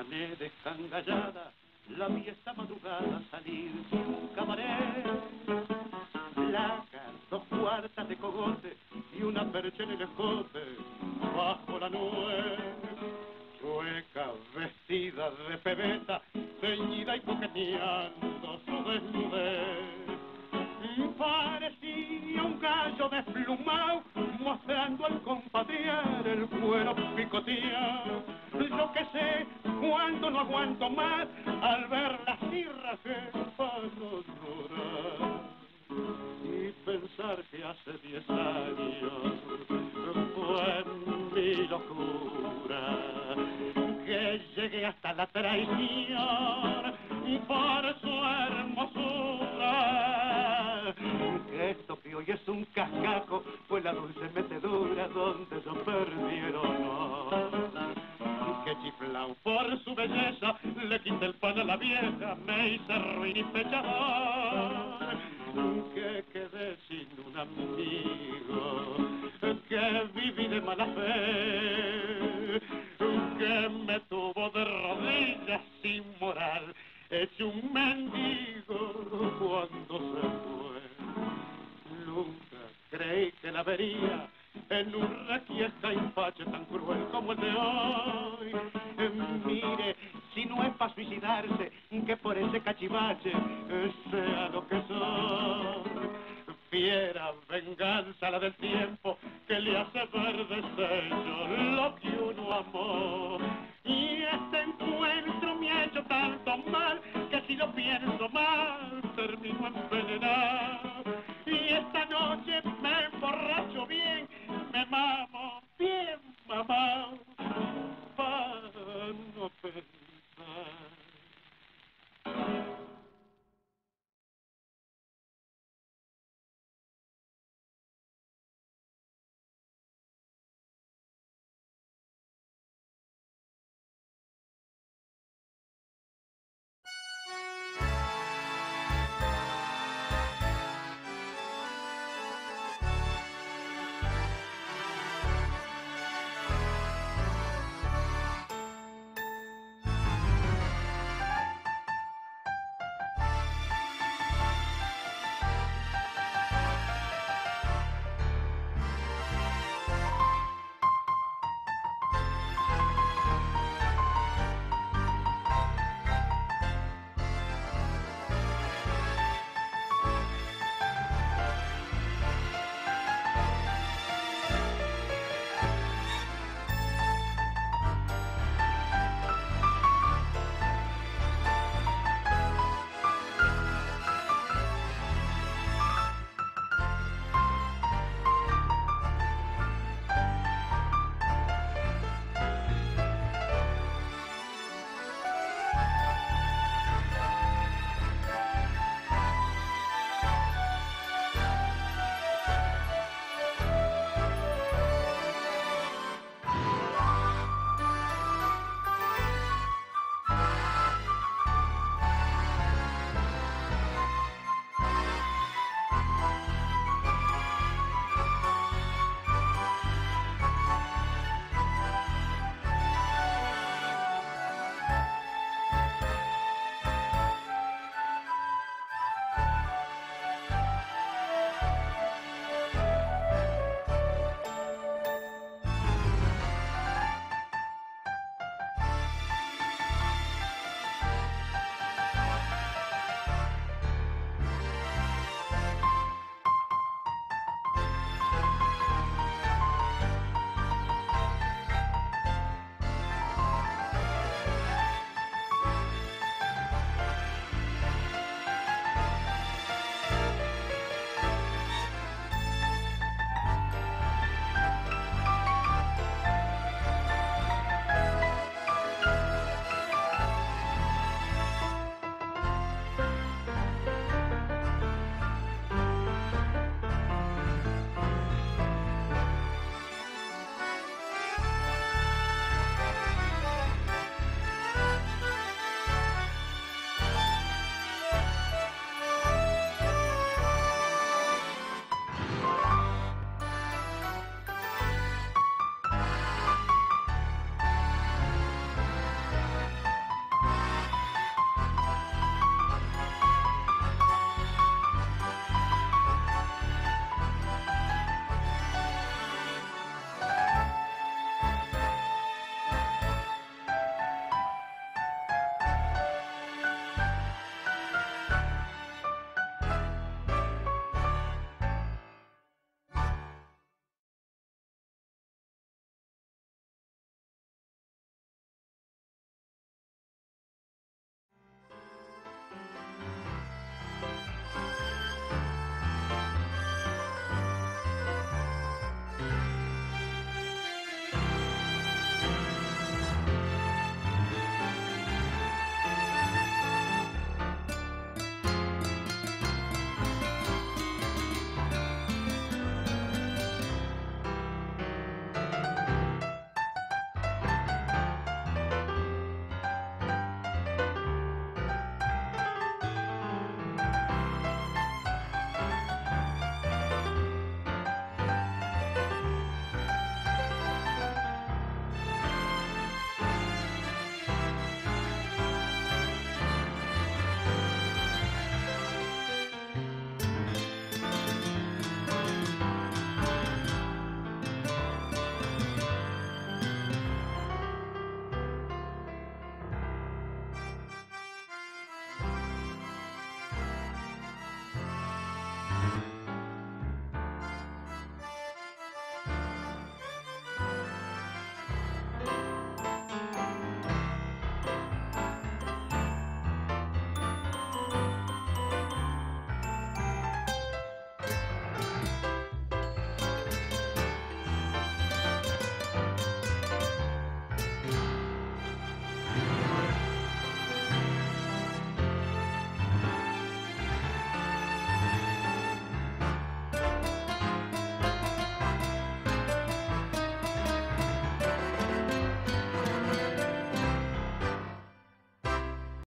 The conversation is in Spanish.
manera descangallada, la vi esta madrugada salir de un cabaret. Placas, 2 cuartas de cogote y una percha en el escote, bajo la nube. Chueca, vestida de pebeta, ceñida y coqueteando su desnudez. Parecía un gallo desplumado, mostrando al compatriar el cuero picoteado. Yo que sé cuánto no aguanto más al ver las cirras que paso llorar. Y pensar que hace 10 años fue mi locura, que llegué hasta la traición por su hermosura. Que esto que hoy es un cascaco fue la dulce metedura donde yo perdí el honor. Que chiflao por su belleza le quité el pan a la vieja, me hice ruin y pechador. Que quedé sin un amigo, que viví de mala fe, que me tuvo de rodillas sin moral, hecho un mendigo cuando se fue. Nunca creí que la vería en un requiesca empache tan cruel como el de hoy. Mire, si no es para suicidarse, que por ese cachivache sea lo que soy. Fiera venganza la del tiempo que le hace ver deshecho lo que uno amó. Y este encuentro me ha hecho tanto mal que si lo pienso mal termino envenenado. Y esta noche me emborracho bien, me mamo bien mamado.